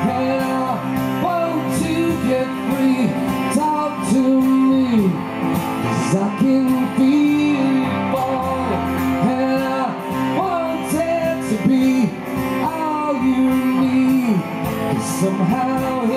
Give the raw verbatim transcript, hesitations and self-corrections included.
and I want to get free. Talk to me, 'cause I can feel you fall, and I want it to be all you need. 'Cause somehow